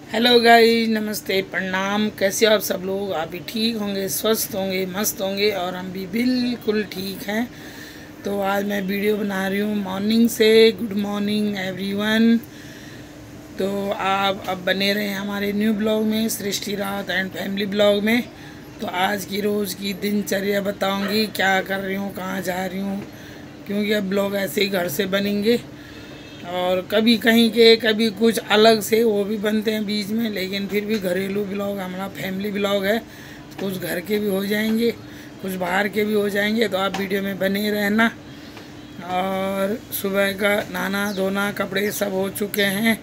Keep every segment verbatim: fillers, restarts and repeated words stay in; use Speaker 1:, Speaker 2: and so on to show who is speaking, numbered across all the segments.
Speaker 1: Hello guys, नमस्ते, प्रणाम। कैसे हो आप सब लोग? आप भी ठीक होंगे, स्वस्थ होंगे, मस्त होंगे और हम भी बिल्कुल ठीक हैं। तो आज मैं वीडियो बना रही हूँ मॉर्निंग से। Good morning everyone. तो आप अब बने रहे हैं हमारे न्यू ब्लॉग में, सृष्टि रात एंड फैमिली ब्लॉग में। तो आज की रोज़ की दिनचर्या बताऊँगी, क्या कर रही हूँ, कहाँ जा रही हूँ, क्योंकि अब ब्लॉग ऐसे ही घर से बनेंगे और कभी कहीं के कभी कुछ अलग से वो भी बनते हैं बीच में, लेकिन फिर भी घरेलू ब्लॉग हमारा फैमिली ब्लॉग है। कुछ घर के भी हो जाएंगे, कुछ बाहर के भी हो जाएंगे, तो आप वीडियो में बने रहना। और सुबह का नहाना धोना कपड़े सब हो चुके हैं,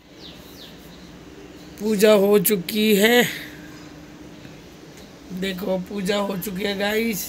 Speaker 1: पूजा हो चुकी है। देखो पूजा हो चुकी है गाइस,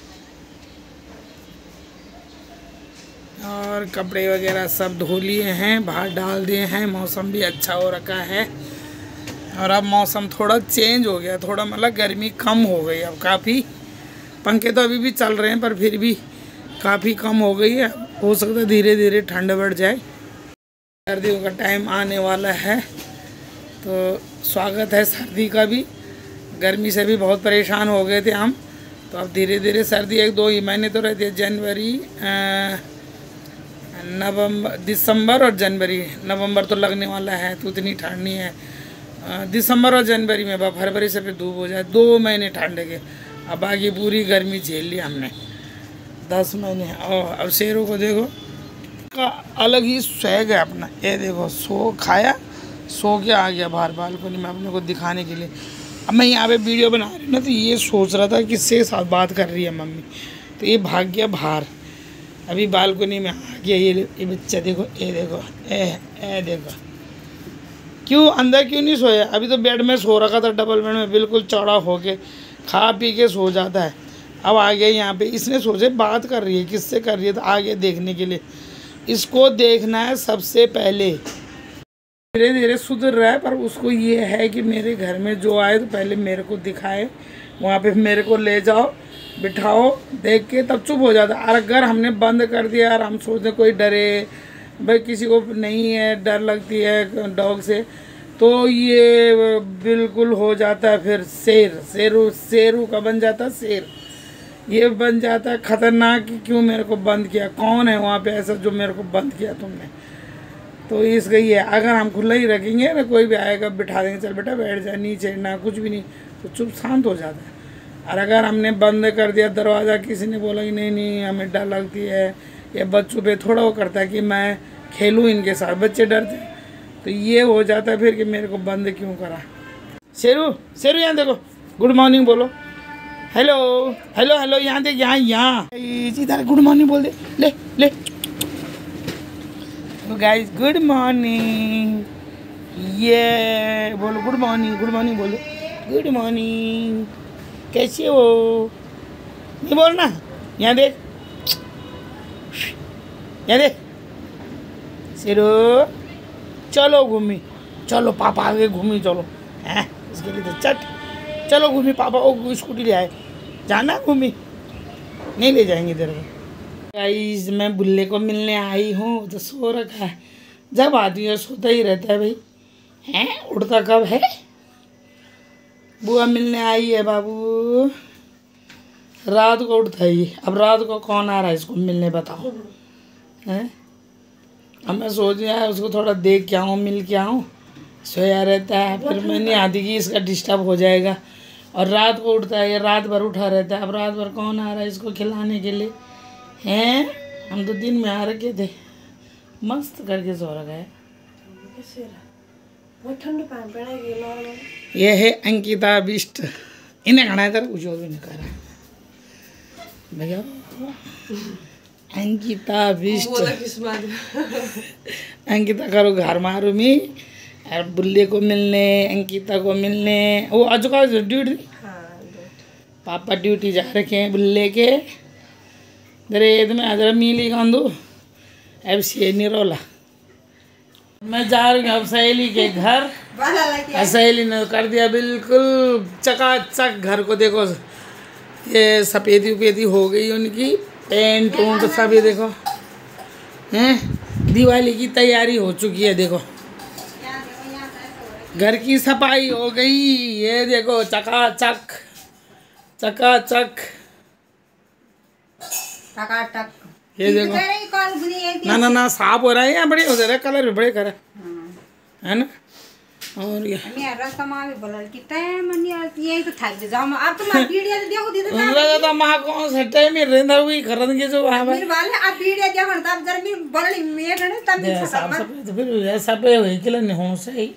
Speaker 1: और कपड़े वगैरह सब धो लिए हैं, बाहर डाल दिए हैं। मौसम भी अच्छा हो रखा है और अब मौसम थोड़ा चेंज हो गया, थोड़ा मतलब गर्मी कम हो गई अब काफ़ी। पंखे तो अभी भी चल रहे हैं पर फिर भी काफ़ी कम हो गई है। हो सकता है धीरे धीरे ठंड बढ़ जाए। सर्दियों का टाइम आने वाला है तो स्वागत है सर्दी का भी। गर्मी से भी बहुत परेशान हो गए थे हम, तो अब धीरे धीरे सर्दी एक दो ही महीने तो रहती है, जनवरी नवंबर दिसंबर और जनवरी। नवंबर तो लगने वाला है तो उतनी ठंड नहीं है। दिसंबर और जनवरी में, फरवरी से फिर धूप हो जाए, दो महीने ठंड के। अब बाकी पूरी गर्मी झेल ली हमने, दस महीने। और अब शेरों को देखो, का अलग ही स्वैग है अपना। ये देखो सो खाया, सो के आ गया बाहर बालकनी में अपने को दिखाने के लिए। अब मैं यहाँ पे वीडियो बना रही हूँ ना, तो ये सोच रहा था किससे साथ बात कर रही है मम्मी, तो ये भाग गया बाहर। अभी बालकनी में आ गया ये ये बच्चा। देखो ये देखो, ए ए देखो, क्यों अंदर क्यों नहीं सोया? अभी तो बेड में सो रखा था, डबल बेड में बिल्कुल चौड़ा होके, खा पी के सो जाता है। अब आ गया यहाँ पे। इसने सोचे बात कर रही है, किससे कर रही है, तो आ गया देखने के लिए। इसको देखना है सबसे पहले। धीरे धीरे सुधर रहा है, पर उसको ये है कि मेरे घर में जो आए तो पहले मेरे को दिखाए, वहाँ पे मेरे को ले जाओ, बिठाओ, देख के तब चुप हो जाता। और अगर हमने बंद कर दिया और हम सोचते कोई डरे, भाई किसी को नहीं है, डर लगती है डॉग से, तो ये बिल्कुल हो जाता है फिर शेर। शेरू शेरू का बन जाता है शेर। ये बन जाता है खतरनाक कि क्यों मेरे को बंद किया, कौन है वहाँ पे ऐसा जो मेरे को बंद किया तुमने। तो इसका ये, अगर हम खुला ही रखेंगे ना, कोई भी आएगा बिठा देंगे, चल बेटा बैठ जा, नीचे ना कुछ भी नहीं, तो चुप शांत हो जाता है। और अगर हमने बंद कर दिया दरवाज़ा, किसी ने बोला कि नहीं नहीं हमें डर लगती है, या बच्चों पे थोड़ा वो करता है कि मैं खेलूँ इनके साथ, बच्चे डरते हैं, तो ये हो जाता है फिर कि मेरे को बंद क्यों करा। शेरू शेरू यहाँ देखो, गुड मॉर्निंग बोलो, हेलो हेलो हेलो, यहाँ देख, यहाँ यहाँ इधर गुड मॉर्निंग बोल दे, ले ले। गाइस गुड मॉर्निंग, ये बोलो गुड मॉर्निंग, गुड मॉर्निंग बोलो, गुड मॉर्निंग, कैसे हो? नहीं बोलना। यहाँ देख, यहाँ देख शेरो, चलो घूमी, चलो पापा आगे घूमी, चलो हैं इसके लिए तो चट, चलो घूमी पापा, ओ स्कूटी ले आए, जाना घूमी, नहीं ले जाएंगे तेरे को। गाइस मैं बुल्ले को मिलने आई हूँ, तो सो रखा है। जब आदमी है सोता ही रहता है भाई, हैं उठता कब है? बुआ मिलने आई है बाबू, रात को उठता है ये। अब रात को कौन आ रहा है इसको मिलने, बताओ हैं? अब मैं सोच रहा है उसको थोड़ा देख के आऊँ, मिल के आऊँ, सोया रहता है, फिर मैं नहीं आती कि इसका डिस्टर्ब हो जाएगा। और रात को उठता है ये, रात भर उठा रहता है। अब रात भर कौन आ रहा है इसको खिलाने के लिए हैं? हम तो दिन में आ रखे थे, मस्त करके सो रखा है। ये है अंकिता बिष्ट, इन्हें खाना है तेरा, कुछ और भी नहीं कह रहा भैया। अंकिता बिष्ट, अंकिता करो घर मारू मी, और बुल्ले को मिलने, अंकिता को मिलने। वो आज का ड्यूटी, पापा ड्यूटी जा रखे हैं बुल्ले के। दरे में आज मिली कांदू, अब से नहीं रोला। मैं जा रही हूँ अब सहेली के घर। सहेली ने कर दिया बिल्कुल चकाचक घर को। देखो ये सफ़ेदी उपेदी हो गई उनकी, पेंट उंट सब। ये देखो हैं, दिवाली की तैयारी हो चुकी है। देखो घर की सफाई हो गई, ये देखो चकाचक चकाचक
Speaker 2: टकाटक।
Speaker 1: ये देखो ना ना ना साफ हो रहा है, यहाँ बड़े हो जा रहे, कलर भी बड़े करे है ना। और ये तो माँ कौन से टाइम में रेंदर हुई खरन के जो वहाँ पर साफ सफाई तो फिर ऐसा पे हुई कि नहीं हो सही।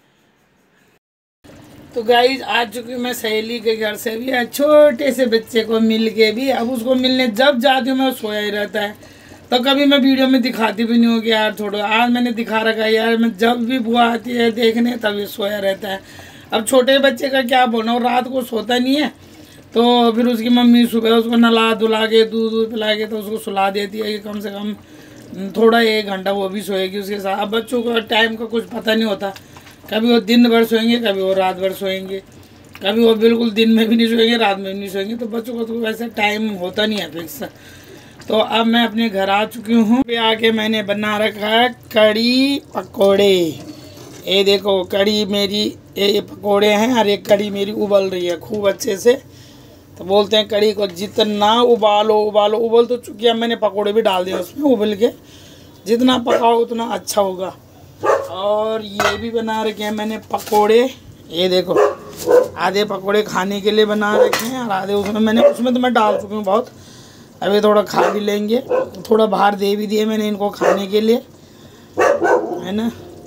Speaker 1: तो गाइज आ चुकी मैं सहेली के घर से भी, छोटे से बच्चे को मिल के भी। अब उसको मिलने जब जाती हूँ मैं सोया ही रहता है, तो कभी मैं वीडियो में दिखाती भी नहीं हूँ कि यार छोड़ो। आज मैंने दिखा रखा है यार, मैं जब भी बुआ आती है देखने तभी सोया रहता है। अब छोटे बच्चे का क्या बोलना, रात को सोता नहीं है, तो फिर उसकी मम्मी सुबह उसको नला धुला के दूध दूध पिला के तो उसको सुला देती है कि कम से कम थोड़ा एक घंटा वो भी सोएगी उसके साथ। अब बच्चों को टाइम का कुछ पता नहीं होता, कभी वो दिन भर सोएंगे, कभी वो रात भर सोएंगे, कभी वो बिल्कुल दिन में भी नहीं सोएंगे, रात में भी नहीं सोएंगे। तो बच्चों को तो वैसे टाइम होता नहीं है फिक्स। तो अब मैं अपने घर आ चुकी हूँ। पे आके मैंने बना रखा है कड़ी पकोड़े। ये देखो कड़ी मेरी, ये पकोड़े हैं और ये कड़ी मेरी उबल रही है खूब अच्छे से। तो बोलते हैं कड़ी को जितना उबालो उबालो, उबल तो चुकी है, मैंने पकोड़े भी डाल दिए उसमें उबल के, जितना पकाओ उतना अच्छा होगा। और ये भी बना रखे हैं मैंने पकोड़े, ये देखो आधे पकोड़े खाने के लिए बना रखे हैं और आधे उसमें मैंने उसमें तो मैं डाल चुकी हूँ बहुत। अभी थोड़ा खा भी लेंगे, थोड़ा बाहर दे भी दिए मैंने इनको खाने के लिए, है ना।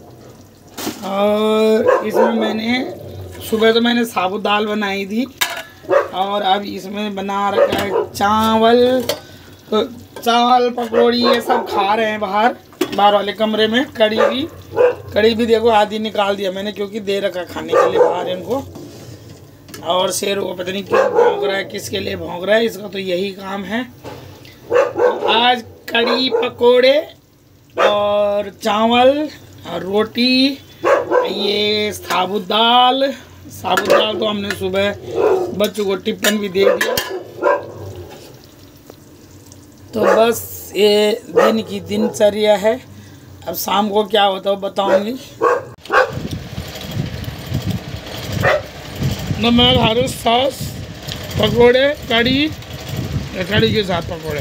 Speaker 1: और इसमें मैंने सुबह तो मैंने साबुत दाल बनाई थी और अब इसमें बना रखा है चावल। तो चावल पकौड़ी ये सब खा रहे हैं बाहर बाहर वाले कमरे में। कड़ी भी कड़ी भी देखो आधी निकाल दिया मैंने, क्योंकि दे रखा खाने के लिए बाहर इनको। और शेर को पता नहीं क्यों भौंक रहा है, किसके लिए भौंक रहा है, इसका तो यही काम है। तो आज कड़ी पकोड़े और चावल और रोटी, ये साबुत दाल साबुत दाल तो हमने सुबह बच्चों को टिफिन भी दे दिया। तो बस ये दिन की दिनचर्या है। अब शाम को क्या होता है बताऊंगी। तो मैं खा रहा हूँ सॉस पकोड़े कड़ी, कड़ी के साथ पकोड़े,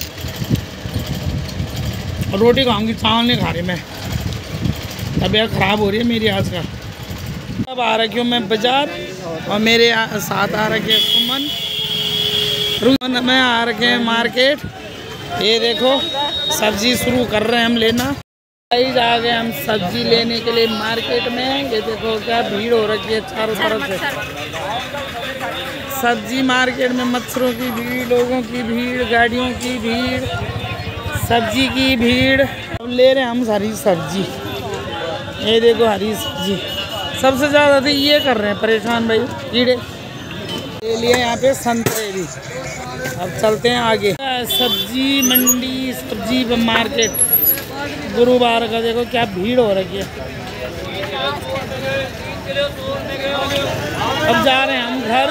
Speaker 1: और रोटी खाऊंगी, चावल नहीं खा रही मैं, तबीयत ख़राब हो रही है मेरी आज का। अब आ रखी हूँ मैं बाज़ार और मेरे साथ आ रखे सुमन, रुमन में आ रखे हैं मार्केट। ये देखो सब्जी शुरू कर रहे हैं हम लेना। गाइस आ गए हम सब्जी लेने के लिए मार्केट में। ये देखो क्या भीड़ हो रखी है चारों तरफ से। सब्जी मार्केट में मच्छरों की भीड़, लोगों की भीड़, गाड़ियों की भीड़, सब्जी की भीड़। अब ले रहे हैं हम हरी सब्जी। ये देखो हरी सब्जी सबसे ज़्यादा तो ये कर रहे हैं परेशान भाई, कीड़े। ले लिए यहाँ पे संतरे भी। अब चलते हैं आगे। सब्जी मंडी, सब्जी मार्केट, गुरुवार का देखो क्या भीड़ हो रही है। अब जा रहे हैं हम घर।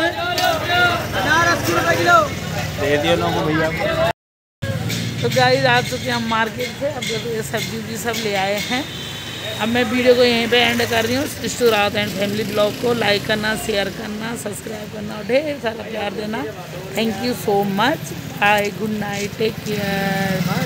Speaker 1: दे दियो ना भैया। तो गाइस आ चुके हैं हम मार्केट से। अब देखो ये सब्जी भी सब ले आए हैं। अब मैं वीडियो को यहीं पे एंड कर रही हूँ। सिस्टर रात एंड फैमिली ब्लॉग को लाइक करना, शेयर करना, सब्सक्राइब करना और ढेर सारा प्यार देना। Thank you so much. Bye, good night, take care.